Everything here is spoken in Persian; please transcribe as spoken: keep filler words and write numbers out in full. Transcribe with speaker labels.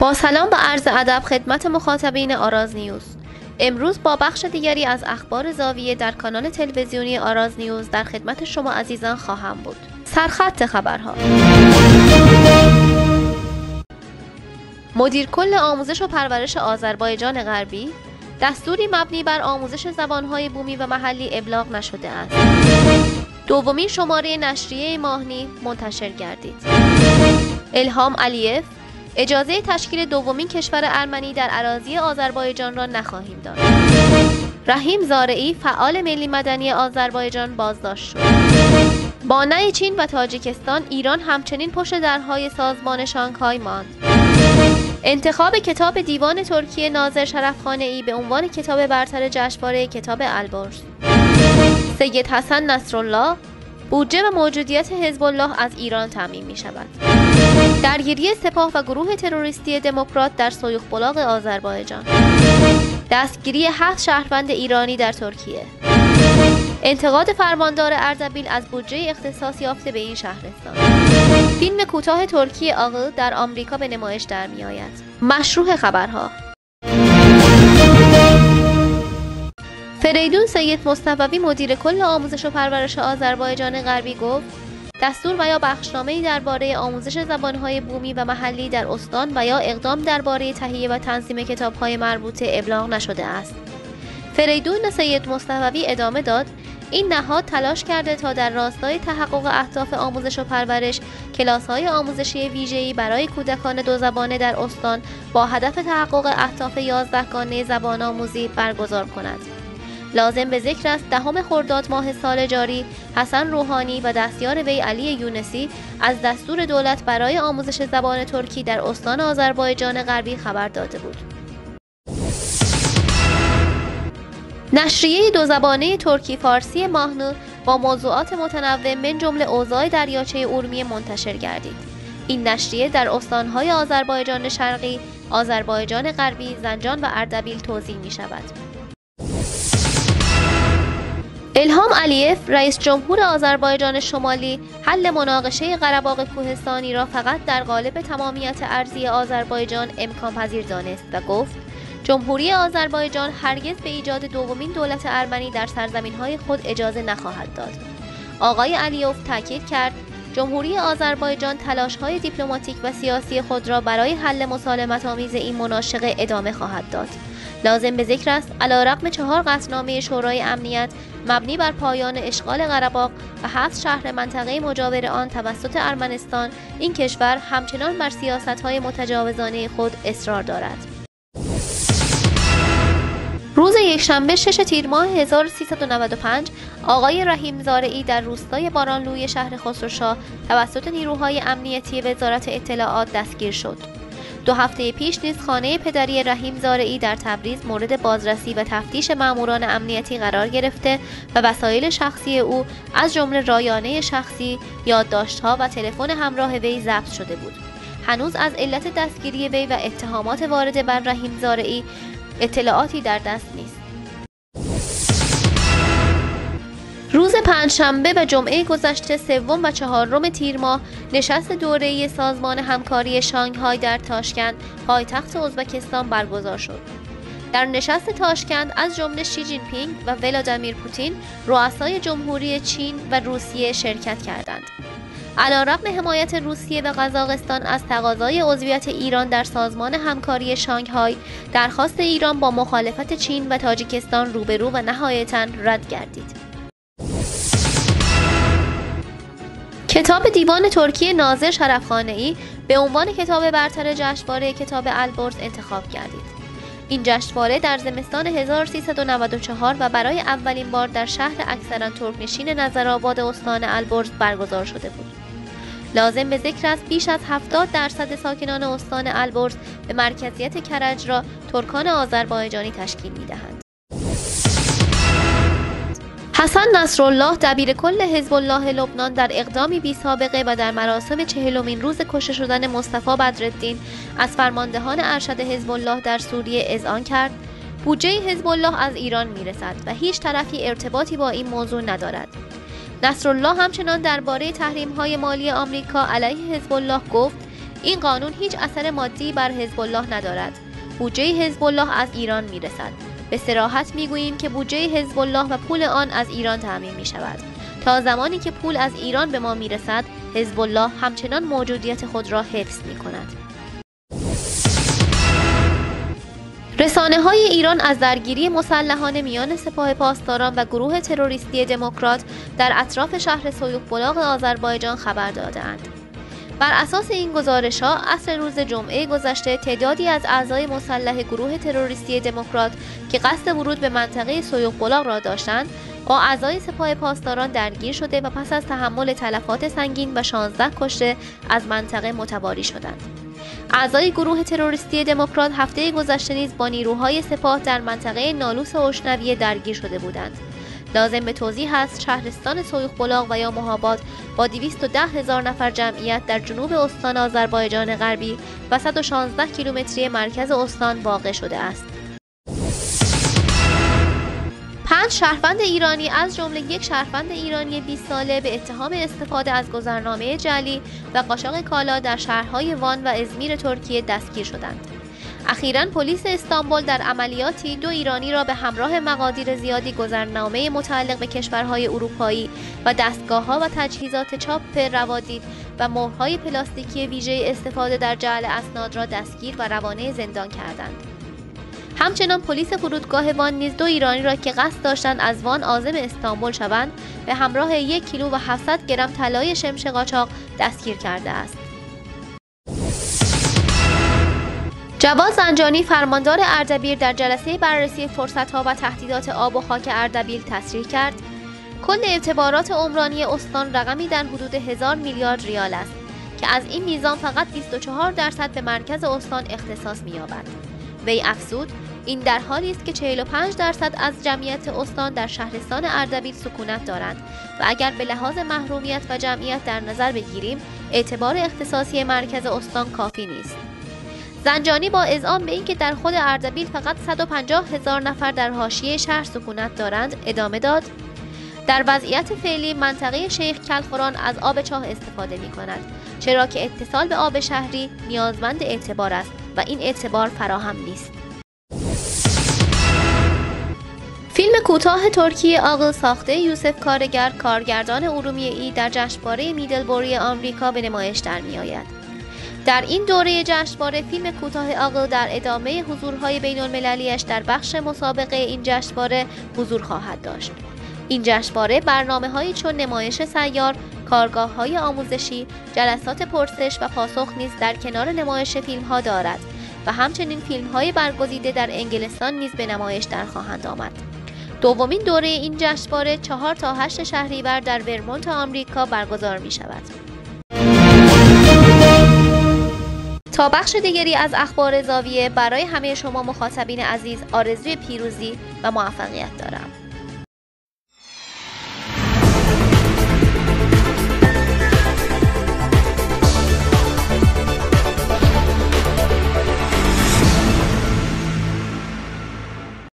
Speaker 1: با سلام و عرض ادب خدمت مخاطبین آراز نیوز. امروز با بخش دیگری از اخبار زاویه در کانال تلویزیونی آراز نیوز در خدمت شما عزیزان خواهم بود. سرخط خبرها: مدیر کل آموزش و پرورش آذربایجان غربی: دستوری مبنی بر آموزش زبانهای بومی و محلی ابلاغ نشده است. دومین شماره نشریه ماهنی منتشر گردید. الهام علیف: اجازه تشکیل دومین کشور ارمنی در اراضی آذربایجان را نخواهیم داد. رحیم زارعی فعال ملی مدنی آذربایجان بازداشت شد. با نی چین و تاجیکستان، ایران همچنین پشت درهای سازمان شانگهای ماند. انتخاب کتاب دیوان ترکیه ناظر شرفخانه‌ای به عنوان کتاب برتر جشنواره کتاب البرز. سید حسن نصرالله: بودجه و موجودیت حزب الله از ایران تامین می شود. درگیری سپاه و گروه تروریستی دموکرات در سویخ بلاغ آذربایجان. دستگیری هفت شهروند ایرانی در ترکیه. انتقاد فرماندار اردبیل از بودجه اختصاص یافته به این شهرستان. فیلم کوتاه ترکی آقل در آمریکا به نمایش در می آید. مشروع خبرها: فریدون سید مصطفوی مدیر کل آموزش و پرورش آذربایجان غربی گفت: دستور و یا بخشنامه‌ای درباره آموزش زبانهای بومی و محلی در استان و یا اقدام درباره تهیه و تنظیم کتاب‌های مربوطه ابلاغ نشده است. فریدون سید مصطفوی ادامه داد: این نهاد تلاش کرده تا در راستای تحقق اهداف آموزش و پرورش کلاس‌های آموزشی ویژه‌ای برای کودکان دو زبانه در استان با هدف تحقق اهداف یازدهگانه زبان آموزی برگزار کند. لازم به ذکر است دهم خرداد ماه سال جاری حسن روحانی و دستیار وی علی یونسی از دستور دولت برای آموزش زبان ترکی در استان آذربایجان غربی خبر داده بود. نشریه دو زبانه ترکی فارسی ماهنو با موضوعات متنوع من جمله اوضاع دریاچه اورمیه منتشر گردید. این نشریه در استان‌های آذربایجان شرقی، آذربایجان غربی، زنجان و اردبیل توزیع می شود. الهام علیف رئیس جمهور آذربایجان شمالی حل مناقشه قره‌باغ کوهستانی را فقط در قالب تمامیت ارضی آذربایجان امکان پذیر دانست و گفت: جمهوری آذربایجان هرگز به ایجاد دومین دولت ارمنی در سرزمین‌های خود اجازه نخواهد داد. آقای علیف تاکید کرد جمهوری آذربایجان تلاش‌های دیپلماتیک و سیاسی خود را برای حل مسالمت‌آمیز این مناقشه ادامه خواهد داد. لازم به ذکر است علیرغم چهار قطعنامه شورای امنیت مبنی بر پایان اشغال قره‌باغ و هفت شهر منطقه مجاور آن توسط ارمنستان، این کشور همچنان بر سیاست‌های متجاوزانه خود اصرار دارد. روز یکشنبه شش تیر ماه هزار و سیصد و نود و پنج آقای رحیم زارعی در روستای بارانلوی شهر خسروشاه توسط نیروهای امنیتی وزارت اطلاعات دستگیر شد. دو هفته پیش نیز خانه پدری رحیم زارعی در تبریز مورد بازرسی و تفتیش ماموران امنیتی قرار گرفته و وسایل شخصی او از جمله رایانه شخصی، یادداشت‌ها و تلفن همراه وی ضبط شده بود. هنوز از علت دستگیری وی و اتهامات وارده بر رحیم زارعی اطلاعاتی در دست نیست. روز پنجشنبه و جمعه گذشته سوم و چهارم تیر ماه نشست دوره‌ای سازمان همکاری شانگهای در تاشکند پایتخت ازبکستان برگزار شد. در نشست تاشکند از جمله شی جین پینگ و ولادیمیر پوتین رؤسای جمهوری چین و روسیه شرکت کردند. علیرغم حمایت روسیه و قزاقستان از تقاضای عضویت ایران در سازمان همکاری شانگهای، درخواست ایران با مخالفت چین و تاجیکستان روبرو و نهایتاً رد گردید. کتاب دیوان ترکیه ناظر شرفخانه‌ای به عنوان کتاب برتر جشنواره کتاب البرز انتخاب گردید. این جشنواره در زمستان هزار و سیصد و نود و چهار و برای اولین بار در شهر اکثراً ترک‌نشین نظرآباد استان البرز برگزار شده بود. لازم به ذکر است بیش از هفتاد درصد ساکنان استان البرز به مرکزیت کرج را ترکان آذربایجانی تشکیل می‌دهند. حسن نصرالله دبیر کل حزب الله لبنان در اقدامی بی سابقه و در مراسم چهلمین روز کشته شدن مصطفی بدرالدین از فرماندهان ارشد حزب الله در سوریه اذعان کرد بودجه حزب الله از ایران میرسد و هیچ طرفی ارتباطی با این موضوع ندارد. نصرالله همچنان درباره تحریم‌های مالی آمریکا علیه حزب الله گفت این قانون هیچ اثر مادی بر حزب الله ندارد. بودجه حزب الله از ایران میرسد. به صراحت میگوییم که بودجه حزب الله و پول آن از ایران تامین می شود. تا زمانی که پول از ایران به ما میرسد، حزب الله همچنان موجودیت خود را حفظ می کند. رسانه های ایران از درگیری مسلحانه میان سپاه پاسداران و گروه تروریستی دموکرات در اطراف شهر سویوخ بلاغ آذربایجان خبر داده‌اند. بر اساس این گزارش‌ها، عصر روز جمعه گذشته تعدادی از اعضای مسلح گروه تروریستی دموکرات که قصد ورود به منطقه سویوخ بلاغ را داشتند، با اعضای سپاه پاسداران درگیر شده و پس از تحمل تلفات سنگین و شانزده کشته از منطقه متواری شدند. اعضای گروه تروریستی دموکرات هفته گذشته نیز با نیروهای سپاه در منطقه نالوس اوشنویه درگیر شده بودند. لازم به توضیح است شهرستان سویوخ بلاغ و یا مهاباد با دویست و ده هزار نفر جمعیت در جنوب استان آذربایجان غربی و صد و شانزده کیلومتری مرکز استان واقع شده است. پنج شهروند ایرانی از جمله یک شهروند ایرانی بیست ساله به اتهام استفاده از گذرنامه جعلی و قاچاق کالا در شهرهای وان و ازمیر ترکیه دستگیر شدند. اخیراً پلیس استانبول در عملیاتی دو ایرانی را به همراه مقادیر زیادی گذرنامه متعلق به کشورهای اروپایی و دستگاه‌ها و تجهیزات چاپ روادید و مهرهای پلاستیکی ویژه استفاده در جعل اسناد را دستگیر و روانه زندان کردند. همچنان پلیس فرودگاه وان نیز دو ایرانی را که قصد داشتند از وان عازم استانبول شوند به همراه یک کیلو و هفتصد گرم طلای شمش قاچاق دستگیر کرده است. جواد زنجانی فرماندار اردبیل در جلسه بررسی فرصت‌ها و تهدیدات آب و خاک اردبیل تصریح کرد کل اعتبارات عمرانی استان رقمی در حدود هزار میلیارد ریال است که از این میزان فقط بیست و چهار درصد به مرکز استان اختصاص می‌یابد. وی افزود این در حالی است که چهل و پنج درصد از جمعیت استان در شهرستان اردبیل سکونت دارند و اگر به لحاظ محرومیت و جمعیت در نظر بگیریم اعتبار اختصاصی مرکز استان کافی نیست. زنجانی با اذعان به اینکه در خود اردبیل فقط صد و پنجاه هزار نفر در حاشیه شهر سکونت دارند ادامه داد در وضعیت فعلی منطقه شیخ کلخوران از آب چاه استفاده می کند چرا که اتصال به آب شهری نیازمند اعتبار است و این اعتبار فراهم نیست. فیلم کوتاه ترکی عاقل ساخته یوسف کارگر کارگردان ارومیه‌ای در جشنواره میدلبوری آمریکا به نمایش در می آید. در این دوره جشنواره فیلم کوتاه عاقل در ادامه حضورهای بین المللیش در بخش مسابقه این جشنواره حضور خواهد داشت. این جشنواره برنامه‌هایی چون نمایش سیار، کارگاه‌های آموزشی، جلسات پرسش و پاسخ نیز در کنار نمایش فیلم‌ها دارد و همچنین فیلم‌های برگزیده در انگلستان نیز به نمایش در خواهند آمد. دومین دوره این جشنواره چهار تا هشت شهریور در ورمونت آمریکا برگزار می‌شود. تا بخش دیگری از اخبار زاویه برای همه شما مخاطبین عزیز آرزوی پیروزی و موفقیت دارم.